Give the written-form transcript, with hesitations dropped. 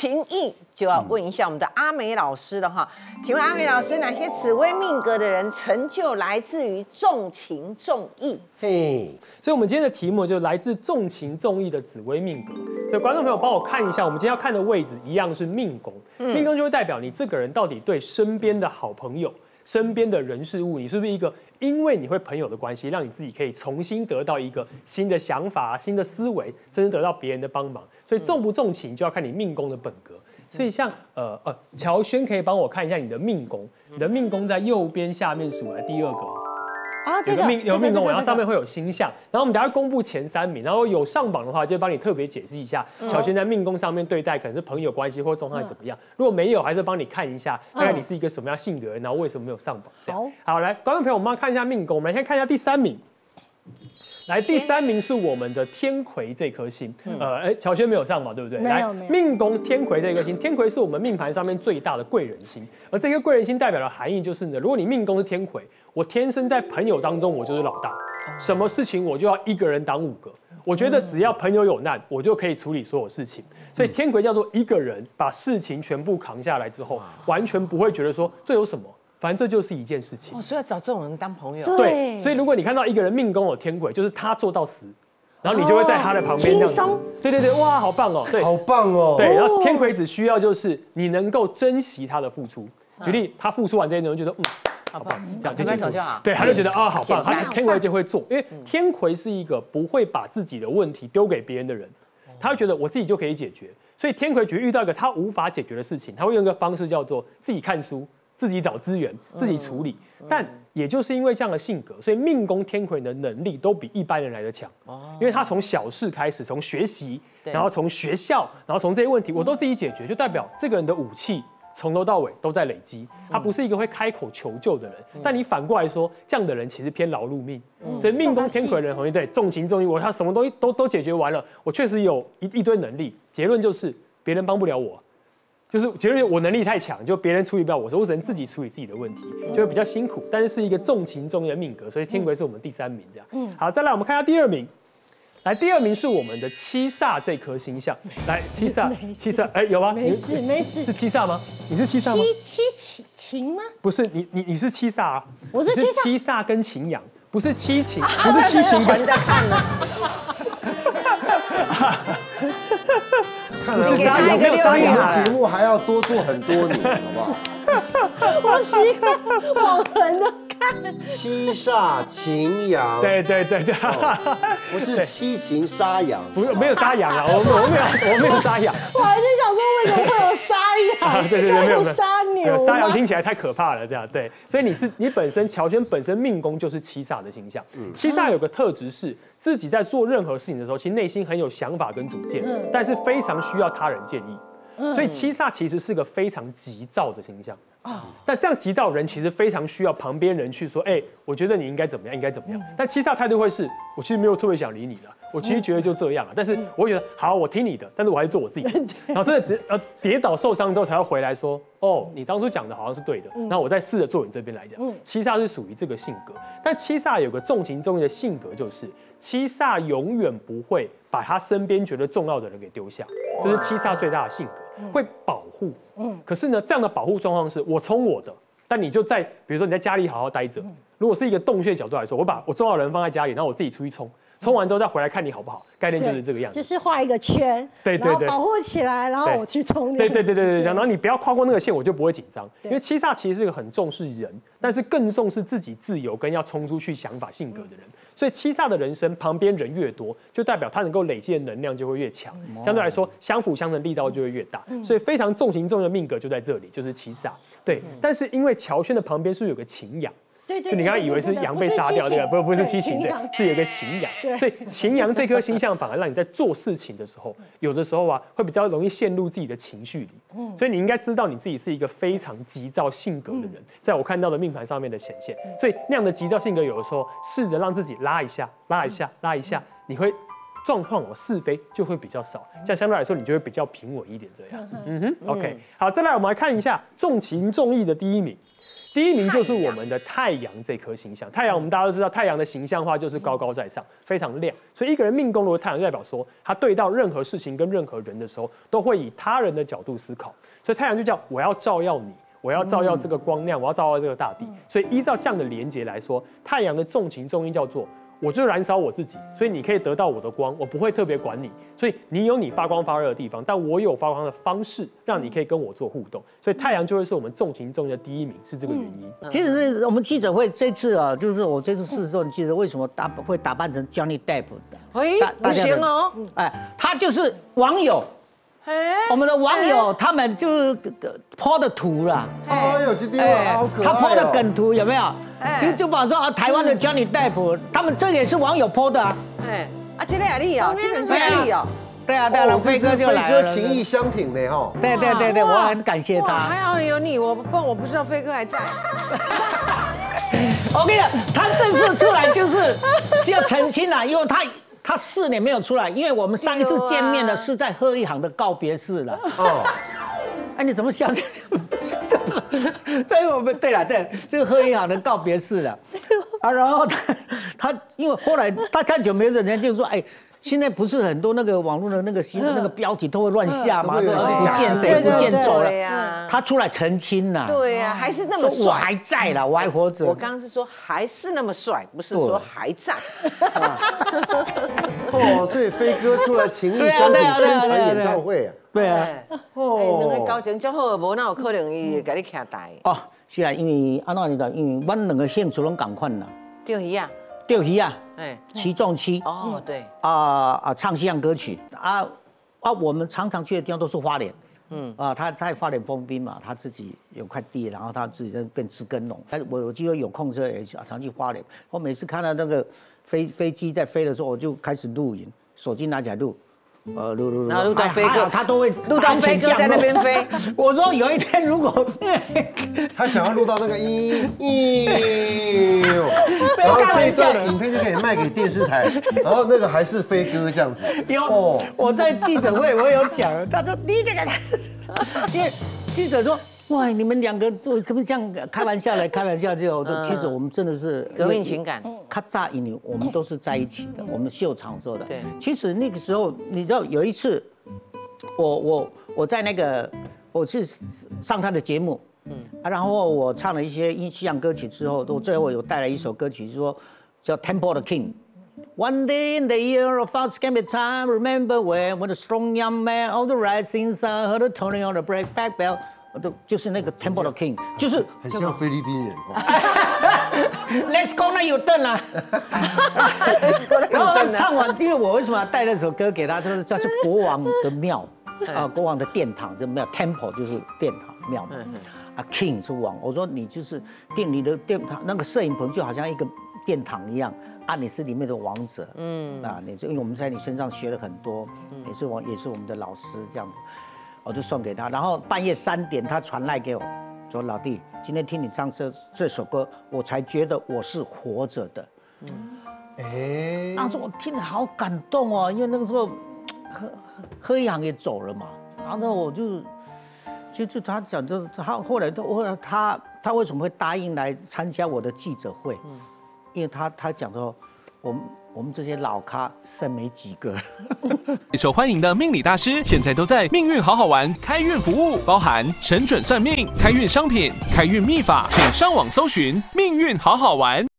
情义，就要问一下我们的阿美老师了哈。请问阿美老师，哪些紫微命格的人成就来自于重情重义？ 嘿， 所以我们今天的题目就来自重情重义的紫微命格。所以观众朋友帮我看一下，我们今天要看的位置一样是命宫，命宫就会代表你这个人到底对身边的好朋友、身边的人事物，你是不是一个因为你会朋友的关系，让你自己可以重新得到一个新的想法、新的思维，甚至得到别人的帮忙。所以重不重情就要看你命宫的本格。所以像乔轩可以帮我看一下你的命宫，你的命宫在右边下面数来第2格。 啊，这个有命宫，然后上面会有星象，然后我们等下公布前3名，然后有上榜的话，就帮你特别解释一下，小轩在命宫上面对待可能是朋友关系或状态怎么样。如果没有，还是帮你看一下，大概你是一个什么样性格，然后为什么没有上榜。好，来，观众朋友，我们要看一下命宫，我们来先看一下第3名。来，第3名是我们的天魁这颗星，乔轩没有上嘛，对不对？ 没有。 命宫天魁这颗星，天魁是我们命盘上面最大的贵人星，而这颗贵人星代表的含义就是呢，如果你命宫是天魁，我天生在朋友当中我就是老大，什么事情我就要一个人挡5个。我觉得只要朋友有难，我就可以处理所有事情。所以天魁叫做一个人把事情全部扛下来之后，完全不会觉得说这有什么。反正这就是一件事情， 所以要找这种人当朋友。 对，所以如果你看到一个人命宫有天魁，就是他做到死，然后你就会在他的旁边这样子。对，哇，好棒哦，对， 好棒哦。 对，然后天魁只需要就是你能够珍惜他的付出。举例，他付出完这些东西，就觉得好棒，这样就结束就好。对，他就觉得好棒，他天魁就会做，因为天魁是一个不会把自己的问题丢给别人的人，他会觉得我自己就可以解决。所以天魁只遇到一个他无法解决的事情，他会用一个方式叫做自己看书。自己找资源，自己处理，但也就是因为这样的性格，所以命宫天魁的能力都比一般人来得强。因为他从小事开始，从学习，然后从学校，然后从这些问题我都自己解决，就代表这个人的武器从头到尾都在累积。他不是一个会开口求救的人，但你反过来说，这样的人其实偏劳碌命。所以命宫天魁的人容易对重情重义，他什么东西都解决完了，我确实有一堆能力。结论就是别人帮不了我。就是觉得我能力太强，就别人处理不了我只能自己处理自己的问题，就会比较辛苦。但是一个重情重义的命格，所以天魁是我们第3名这样。好，再来我们看一下第2名。来，第2名是我们的七煞这颗星象。来，七煞，有吗？ 没事。 是七煞吗？你是七煞吗？ 情吗？ 不是，你是七煞啊。 我是七煞。 七煞跟擎羊，不是七情，不是七情跟。 看来我们节目还要多做很多年，好不好？ 我习惯往横的看。 七煞擎羊， 对， 不是七情杀羊， 不是没有杀羊啊，我没有杀羊。 我还是想说为什么会有杀羊？ 对，没有杀牛， 杀羊听起来太可怕了，这样对。所以你本身乔轩本身命宫就是七煞的形象，七煞有个特质是自己在做任何事情的时候，其实内心很有想法跟主见，但是非常需要他人建议。所以七煞其实是个非常急躁的形象但这样急躁人其实非常需要旁边人去说，我觉得你应该怎么样，应该怎么样。但七煞态度会是，我其实没有特别想理你的，我其实觉得就这样但是我会觉得好，我听你的，但是我还是做我自己的。然后真的跌倒受伤之后才会回来说，你当初讲的好像是对的，那我再试着做你这边来讲。七煞是属于这个性格，但七煞有个重情重义的性格，就是七煞永远不会把他身边觉得重要的人给丢下，这是七煞最大的性格，会保护。可是呢，这样的保护状况是我冲我的，但你就在比如说你在家里好好待着。如果是一个洞穴角度来说，我把我重要的人放在家里，然后我自己出去冲完之后再回来看你好不好，概念就是这个样子， 就是画一个圈， 对， 然后保护起来，然后我去冲。 对，然后你不要跨过那个线，我就不会紧张。因为七煞其实是个很重视人，但是更重视自己自由跟要冲出去想法性格的人。所以七煞的人生旁边人越多，就代表他能够累积的能量就会越强，相对来说相辅相成力道就会越大。所以非常重情重义的命格就在这里，就是七煞。对，但是因为乔轩的旁边是有个擎羊。 对， 就你刚刚以为是羊被杀掉，对吧？不是七情，对，是有一个擎羊。所以擎羊这颗星象反而让你在做事情的时候，有的时候会比较容易陷入自己的情绪里。所以你应该知道你自己是一个非常急躁性格的人，在我看到的命盘上面的显现。所以那样的急躁性格，有的时候试着让自己拉一下，你会状况是非就会比较少，这样相对来说你就会比较平稳一点。这样，OK， 好，再来我们来看一下重情重义的第1名。 第一名就是我们的太阳这颗星象。太阳我们大家都知道，太阳的形象化就是高高在上，非常亮。所以一个人命宫如果太阳，就代表说他对到任何事情跟任何人的时候，都会以他人的角度思考。所以太阳就叫我要照耀你。我要照耀这个光亮，我要照耀这个大地，所以依照这样的连结来说，太阳的重情重义叫做，我就燃烧我自己，所以你可以得到我的光，我不会特别管你，所以你有你发光发热的地方，但我有发光的方式，让你可以跟我做互动，所以太阳就会是我们重情重义的第一名，是这个原因。 其实我们记者会这次啊，就是我这次试做记者为什么会打扮成 Johnny Depp 的？ 不行哦， 他就是网友。我们的网友他们就是po的图啦， 哎呦，这地方好可爱他po的梗图有没有？就把说台湾的 Johnny Depp， 他们这也是网友po的啊。 这个也你哦，基本上你哦。 对啊，飞哥就来了。 飞哥情义相挺的哈。 对，我很感谢他。 还好有你，我不知道飞哥还在。 我跟你讲，他这次出来就是要澄清啦，因为他4年没有出来，因为我们上一次见面的是在贺一航的告别式了。哎，你怎么想？这我们对，这个贺一航的告别式了。然后他因为后来他太久没有，人家就说，哎，现在不是很多那个网络的那个标题都会乱下嘛，都不见谁不见走了。他出来澄清了。 对呀，还是那么帅。 我还在啦，我还活着。 我刚刚是说还是那么帅，不是说还在。 所以飞哥出来情义相挺宣传演唱会啊。 对啊。 两个交情足好，无哪有可能伊给你徛台。 是啊，因为安怎你讲，因为阮两个兴趣拢同款啦。 钓鱼啊。 钓鱼啊。起重机。 对。 唱西洋歌曲我们常常去的地方都是花莲。他在花莲丰滨嘛，他自己有块地，然后他自己在变知更农。但是我记得有空之后也常去花莲。我每次看到那个飞机在飞的时候，我就开始录影，手机拿起来录。录， 然后录到飞哥， 他都会录到飞哥在那边飞。 我说有一天如果他想要录到那个然后这一段影片就可以卖给电视台，然后那个还是飞哥这样子。 有，我在记者会我有讲，他说你这个，因为记者说。哇！你们两个做可不这样开玩笑来开玩笑之后，其实我们真的是革命情感。 咔嚓一年，我们都是在一起的。我们秀场做的。 对。 其实那个时候，你知道有一次，我在那个我去上他的节目，然后我唱了一些西洋歌曲之后，我最后有带来一首歌曲，说叫《Temple of the King》。One day in the year of our scammy time, remember when the strong young man of the rising sun heard the turning of the breakback bell。就是那个 Temple of King， 就是很像菲律宾人。 Let's go， 那有凳啊。然后他唱完，因为我为什么要带那首歌给他？就是这是国王的庙国王的殿堂，这庙 Temple 就是殿堂庙嘛。King 是王，我说你就是你的殿堂，那个摄影棚就好像一个殿堂一样你是里面的王者。你就因为我们在你身上学了很多，也是我们的老师这样子。我就送给他，然后半夜3点他传来给我，说老弟，今天听你唱这首歌，我才觉得我是活着的。当时我听得好感动哦，因为那个时候贺一航也走了嘛，然后我就他讲，就他后来他为什么会答应来参加我的记者会？因为他讲说我们这些老咖剩没几个。 受欢迎的命理大师现在都在命运好好玩开运服务，包含神准算命、开运商品、开运秘法，请上网搜寻命运好好玩。